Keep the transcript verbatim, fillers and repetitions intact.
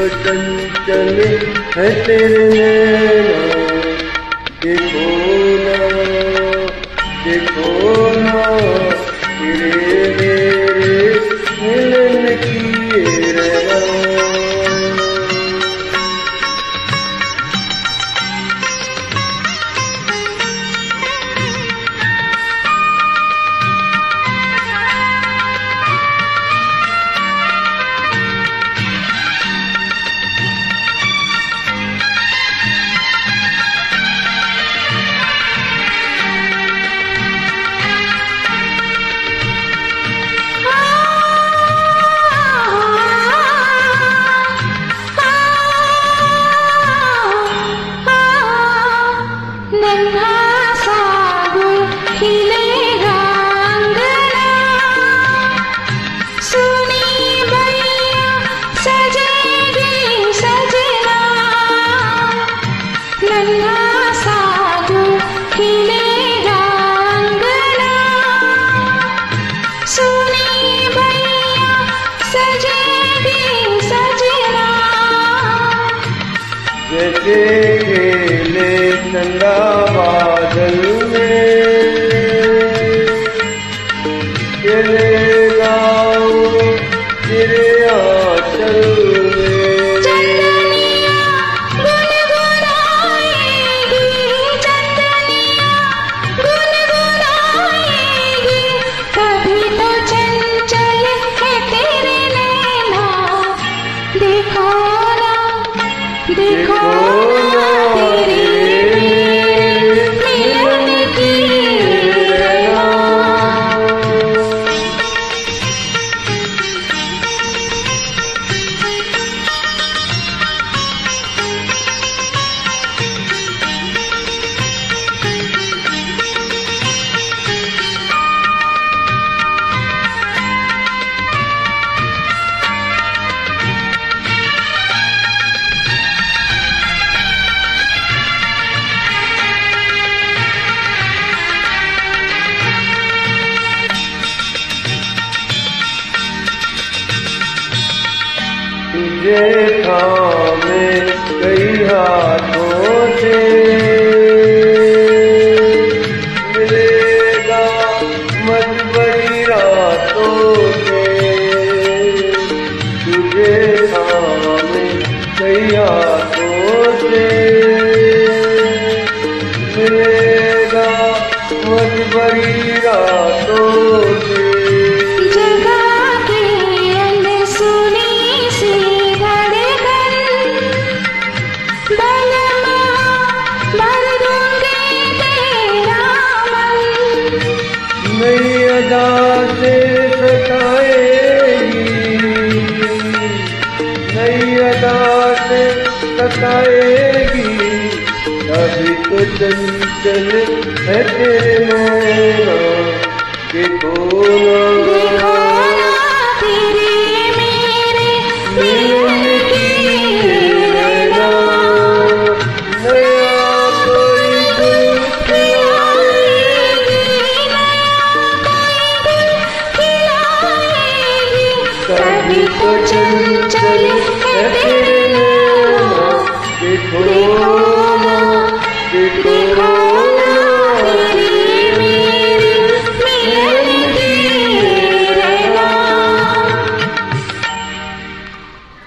चंचल है तेरे नैना, देखो ना देखो ना तेरे मेरे मिलन किए रहना। जैसे खेले चंदा बादल में, खेले गाओ तेरे आंचल में। चंदनिया गुनगुनाएगी, चंदनिया गुनगुनाएगी, कभी तो चंचल है तेरे नैना, देखो ना देखो ना तेरे मिलन की रहना। तुझे थामे कई हाथों से मिलेगा मजबरी रातों से। तुझे थामे कई हाथों से मिलेगा मजबरी रातों से। नई अदा से सताएगी, नई अदा से सताएगी, अभी तो चंचल है तेरे नैना, देखो ना।